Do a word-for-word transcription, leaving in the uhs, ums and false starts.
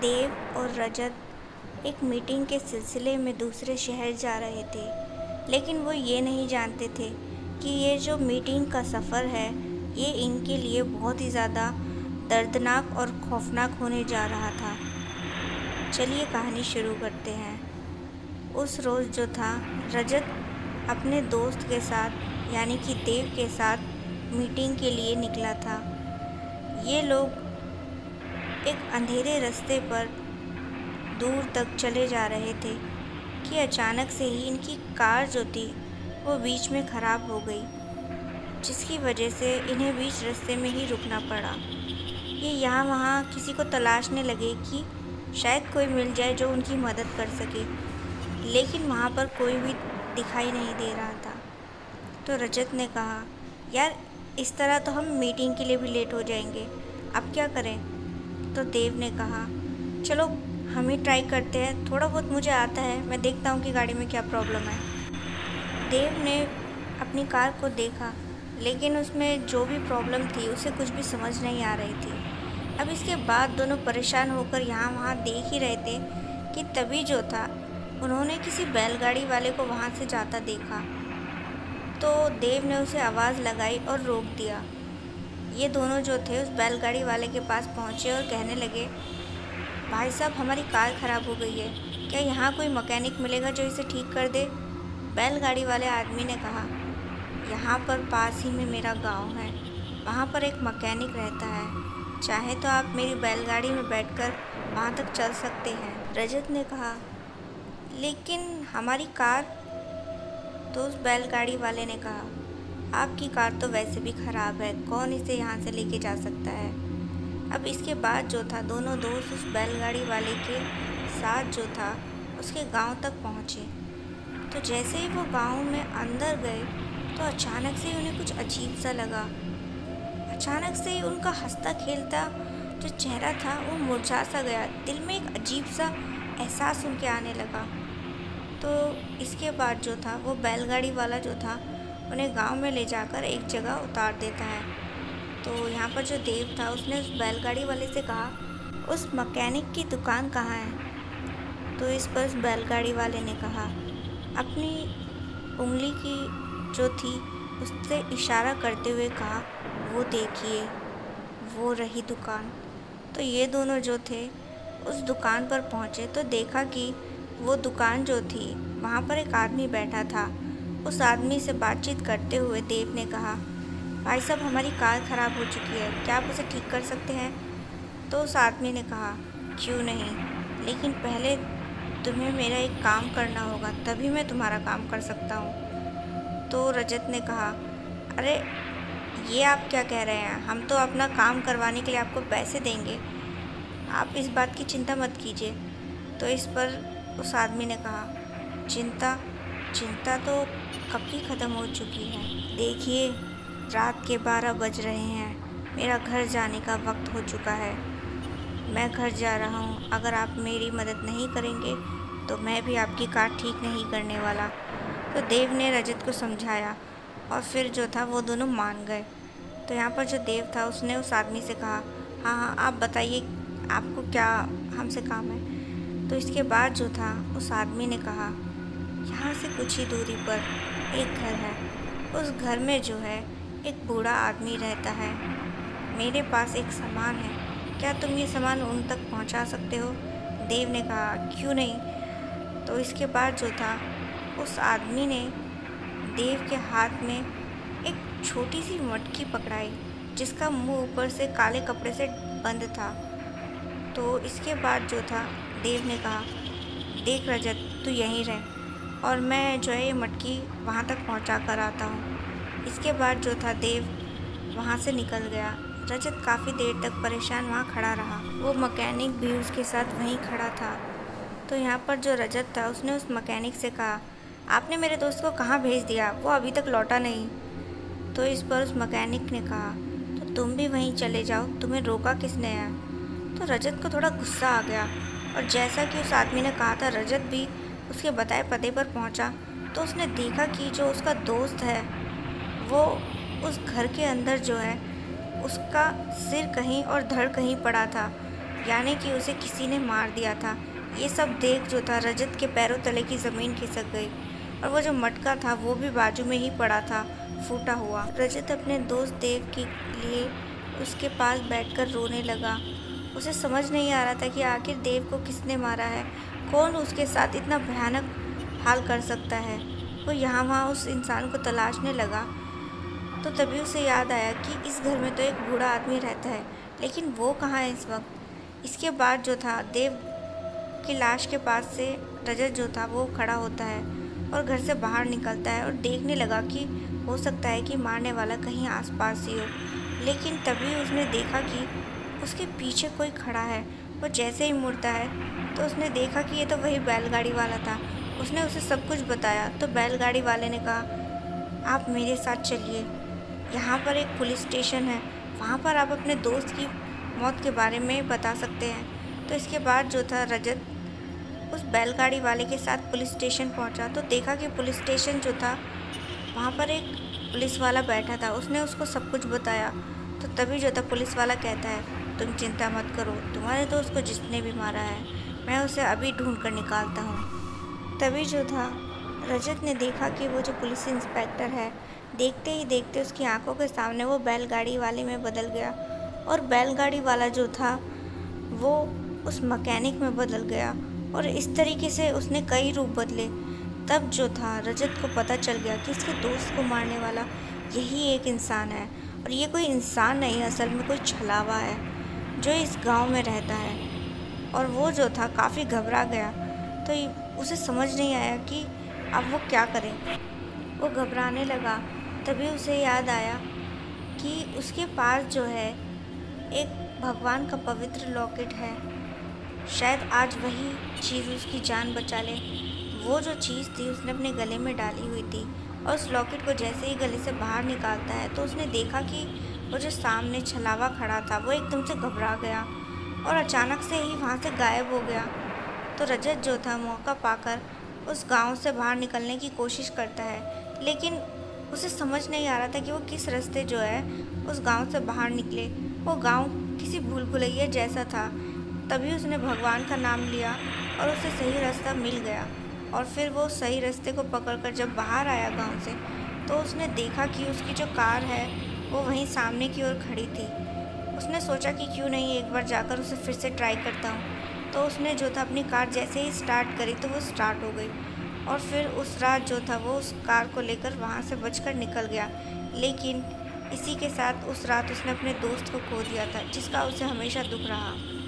देव और रजत एक मीटिंग के सिलसिले में दूसरे शहर जा रहे थे, लेकिन वो ये नहीं जानते थे कि ये जो मीटिंग का सफ़र है ये इनके लिए बहुत ही ज़्यादा दर्दनाक और खौफनाक होने जा रहा था। चलिए कहानी शुरू करते हैं। उस रोज़ जो था, रजत अपने दोस्त के साथ यानी कि देव के साथ मीटिंग के लिए निकला था। ये लोग एक अंधेरे रास्ते पर दूर तक चले जा रहे थे कि अचानक से ही इनकी कार जो थी वो बीच में ख़राब हो गई, जिसकी वजह से इन्हें बीच रास्ते में ही रुकना पड़ा। ये यहाँ वहाँ किसी को तलाशने लगे कि शायद कोई मिल जाए जो उनकी मदद कर सके, लेकिन वहाँ पर कोई भी दिखाई नहीं दे रहा था। तो रजत ने कहा, यार इस तरह तो हम मीटिंग के लिए भी लेट हो जाएंगे, अब क्या करें? तो देव ने कहा, चलो हम ही ट्राई करते हैं, थोड़ा बहुत मुझे आता है, मैं देखता हूँ कि गाड़ी में क्या प्रॉब्लम है। देव ने अपनी कार को देखा, लेकिन उसमें जो भी प्रॉब्लम थी उसे कुछ भी समझ नहीं आ रही थी। अब इसके बाद दोनों परेशान होकर यहाँ वहाँ देख ही रहे थे कि तभी जो था उन्होंने किसी बैलगाड़ी वाले को वहाँ से जाता देखा। तो देव ने उसे आवाज़ लगाई और रोक दिया। ये दोनों जो थे उस बैलगाड़ी वाले के पास पहुँचे और कहने लगे, भाई साहब हमारी कार ख़राब हो गई है, क्या यहाँ कोई मैकेनिक मिलेगा जो इसे ठीक कर दे? बैलगाड़ी वाले आदमी ने कहा, यहाँ पर पास ही में मेरा गांव है, वहाँ पर एक मैकेनिक रहता है, चाहे तो आप मेरी बैलगाड़ी में बैठकर वहाँ तक चल सकते हैं। रजत ने कहा, लेकिन हमारी कार? तो उस बैलगाड़ी वाले ने कहा, आपकी कार तो वैसे भी ख़राब है, कौन इसे यहाँ से लेके जा सकता है? अब इसके बाद जो था दोनों दोस्त उस बैलगाड़ी वाले के साथ जो था उसके गांव तक पहुँचे। तो जैसे ही वो गांव में अंदर गए तो अचानक से उन्हें कुछ अजीब सा लगा। अचानक से ही उनका हंसता खेलता जो चेहरा था वो मुरझा सा गया। दिल में एक अजीब सा एहसास उनके आने लगा। तो इसके बाद जो था वो बैलगाड़ी वाला जो था उन्हें गांव में ले जाकर एक जगह उतार देता है। तो यहाँ पर जो देव था उसने उस बैलगाड़ी वाले से कहा, उस मैकेनिक की दुकान कहाँ है? तो इस पर उस बैलगाड़ी वाले ने कहा, अपनी उंगली की जो थी उससे इशारा करते हुए कहा, वो देखिए वो रही दुकान। तो ये दोनों जो थे उस दुकान पर पहुँचे तो देखा कि वो दुकान जो थी वहाँ पर एक आदमी बैठा था। उस आदमी से बातचीत करते हुए देव ने कहा, भाई साहब हमारी कार ख़राब हो चुकी है, क्या आप उसे ठीक कर सकते हैं? तो उस आदमी ने कहा, क्यों नहीं, लेकिन पहले तुम्हें मेरा एक काम करना होगा, तभी मैं तुम्हारा काम कर सकता हूँ। तो रजत ने कहा, अरे ये आप क्या कह रहे हैं, हम तो अपना काम करवाने के लिए आपको पैसे देंगे, आप इस बात की चिंता मत कीजिए। तो इस पर उस आदमी ने कहा, चिंता चिंता तो कब की ख़त्म हो चुकी है, देखिए रात के बारह बज रहे हैं, मेरा घर जाने का वक्त हो चुका है, मैं घर जा रहा हूँ, अगर आप मेरी मदद नहीं करेंगे तो मैं भी आपकी कार ठीक नहीं करने वाला। तो देव ने रजत को समझाया और फिर जो था वो दोनों मान गए। तो यहाँ पर जो देव था उसने उस आदमी से कहा, हाँ हाँ आप बताइए आपको क्या हमसे काम है? तो इसके बाद जो था उस आदमी ने कहा, यहाँ से कुछ ही दूरी पर एक घर है, उस घर में जो है एक बूढ़ा आदमी रहता है, मेरे पास एक सामान है, क्या तुम ये सामान उन तक पहुंचा सकते हो? देव ने कहा, क्यों नहीं। तो इसके बाद जो था उस आदमी ने देव के हाथ में एक छोटी सी मटकी पकड़ाई जिसका मुंह ऊपर से काले कपड़े से बंद था। तो इसके बाद जो था देव ने कहा, देख रजत तू यहीं रह और मैं जो है ये मटकी वहाँ तक पहुँचा कर आता हूँ। इसके बाद जो था देव वहाँ से निकल गया। रजत काफ़ी देर तक परेशान वहाँ खड़ा रहा, वो मैकेनिक भी उसके साथ वहीं खड़ा था। तो यहाँ पर जो रजत था उसने उस मैकेनिक से कहा, आपने मेरे दोस्त को कहाँ भेज दिया, वो अभी तक लौटा नहीं। तो इस पर उस मैकेनिक ने कहा, तो तुम भी वहीं चले जाओ, तुम्हें रोका किसने है? तो रजत को थोड़ा गुस्सा आ गया और जैसा कि उस आदमी ने कहा था रजत भी उसके बताए पते पर पहुंचा। तो उसने देखा कि जो उसका दोस्त है वो उस घर के अंदर जो है उसका सिर कहीं और धड़ कहीं पड़ा था यानी कि उसे किसी ने मार दिया था। ये सब देख जो था रजत के पैरों तले की ज़मीन खिसक गई और वो जो मटका था वो भी बाजू में ही पड़ा था, फूटा हुआ। रजत अपने दोस्त देव के लिए उसके पास बैठकर रोने लगा। उसे समझ नहीं आ रहा था कि आखिर देव को किसने मारा है, कौन उसके साथ इतना भयानक हाल कर सकता है। वो यहाँ वहाँ उस इंसान को तलाशने लगा तो तभी उसे याद आया कि इस घर में तो एक बूढ़ा आदमी रहता है, लेकिन वो कहाँ है इस वक्त। इसके बाद जो था देव की लाश के पास से रजत जो था वो खड़ा होता है और घर से बाहर निकलता है और देखने लगा कि हो सकता है कि मारने वाला कहीं आसपास ही हो। लेकिन तभी उसने देखा कि उसके पीछे कोई खड़ा है। वो जैसे ही मुड़ता है तो उसने देखा कि ये तो वही बैलगाड़ी वाला था। उसने उसे सब कुछ बताया तो बैलगाड़ी वाले ने कहा, आप मेरे साथ चलिए, यहाँ पर एक पुलिस स्टेशन है, वहाँ पर आप अपने दोस्त की मौत के बारे में बता सकते हैं। तो इसके बाद जो था रजत उस बैलगाड़ी वाले के साथ पुलिस स्टेशन पहुँचा तो देखा कि पुलिस स्टेशन जो था वहाँ पर एक पुलिस वाला बैठा था। उसने उसको सब कुछ बताया तो तभी जो था पुलिस वाला कहता है, तुम चिंता मत करो, तुम्हारे दोस्त को जिसने भी मारा है मैं उसे अभी ढूंढ कर निकालता हूँ। तभी जो था रजत ने देखा कि वो जो पुलिस इंस्पेक्टर है, देखते ही देखते उसकी आंखों के सामने वो बैलगाड़ी वाले में बदल गया और बैलगाड़ी वाला जो था वो उस मैकेनिक में बदल गया और इस तरीके से उसने कई रूप बदले। तब जो था रजत को पता चल गया कि इसके दोस्त को मारने वाला यही एक इंसान है और ये कोई इंसान नहीं, असल में कोई छलावा है जो इस गांव में रहता है। और वो जो था काफ़ी घबरा गया तो उसे समझ नहीं आया कि अब वो क्या करे। वो घबराने लगा। तभी उसे याद आया कि उसके पास जो है एक भगवान का पवित्र लॉकेट है, शायद आज वही चीज़ उसकी जान बचा ले। वो जो चीज़ थी उसने अपने गले में डाली हुई थी और उस लॉकेट को जैसे ही गले से बाहर निकालता है तो उसने देखा कि वो जो सामने छलावा खड़ा था वो एकदम से घबरा गया और अचानक से ही वहाँ से गायब हो गया। तो रजत जो था मौका पाकर उस गांव से बाहर निकलने की कोशिश करता है, लेकिन उसे समझ नहीं आ रहा था कि वो किस रास्ते जो है उस गांव से बाहर निकले। वो गांव किसी भूल भुलैया जैसा था। तभी उसने भगवान का नाम लिया और उसे सही रास्ता मिल गया और फिर वो सही रास्ते को पकड़कर जब बाहर आया गांव से तो उसने देखा कि उसकी जो कार है वो वहीं सामने की ओर खड़ी थी। उसने सोचा कि क्यों नहीं एक बार जाकर उसे फिर से ट्राई करता हूँ। तो उसने जो था अपनी कार जैसे ही स्टार्ट करी तो वो स्टार्ट हो गई और फिर उस रात जो था वो उस कार को लेकर वहाँ से बचकर निकल गया। लेकिन इसी के साथ उस रात उसने अपने दोस्त को खो दिया था जिसका उसे हमेशा दुख रहा।